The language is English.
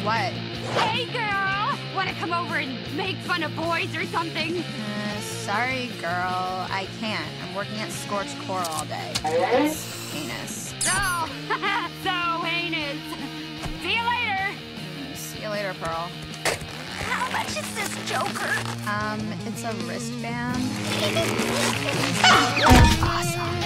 What? Hey, girl! Wanna come over and make fun of boys or something? Sorry, girl. I can't. I'm working at Scorched all day. It's heinous. Oh, so heinous. See you later. See you later, Pearl. How much is this, Joker? It's a wristband. Awesome.